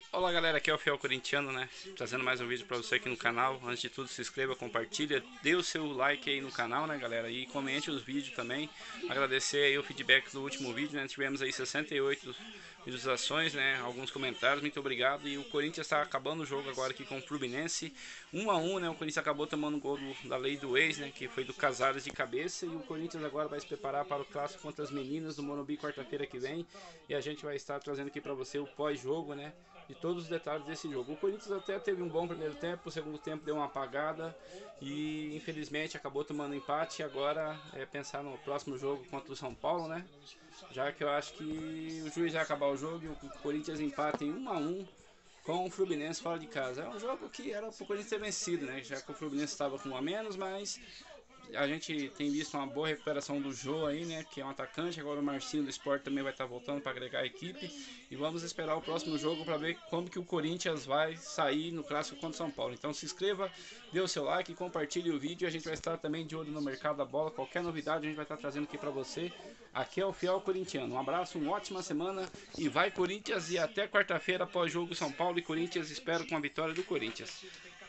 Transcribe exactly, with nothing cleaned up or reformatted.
Olá galera, aqui é o Fiel Corintiano, né? Trazendo mais um vídeo pra você aqui no canal. Antes de tudo, se inscreva, compartilha, dê o seu like aí no canal, né galera? E comente os vídeos também. Agradecer aí o feedback do último vídeo, né? Tivemos aí sessenta e oito visualizações, né? Alguns comentários, muito obrigado. E o Corinthians está acabando o jogo agora aqui com o Fluminense. um a um, né? O Corinthians acabou tomando o gol do, da lei do ex, né? Que foi do Casares de cabeça. E o Corinthians agora vai se preparar para o clássico contra as meninas do Morumbi quarta-feira que vem. E a gente vai estar trazendo aqui para você o pós-jogo, né? De todos os detalhes desse jogo. O Corinthians até teve um bom primeiro tempo, o segundo tempo deu uma apagada e infelizmente acabou tomando empate. E agora é pensar no próximo jogo contra o São Paulo, né? Já que eu acho que o juiz vai acabar o jogo e o Corinthians empata em um a um com o Fluminense fora de casa. É um jogo que era para o Corinthians ter vencido, né? Já que o Fluminense estava com um a menos, mas a gente tem visto uma boa recuperação do Jô aí, né? Que é um atacante. Agora o Marcinho do Sport também vai estar voltando para agregar a equipe. E vamos esperar o próximo jogo para ver como que o Corinthians vai sair no clássico contra o São Paulo. Então se inscreva, dê o seu like, compartilhe o vídeo. A gente vai estar também de olho no mercado da bola. Qualquer novidade a gente vai estar trazendo aqui para você. Aqui é o Fiel Corintiano. Um abraço, uma ótima semana e vai Corinthians, e até quarta-feira após jogo São Paulo e Corinthians. Espero com a vitória do Corinthians.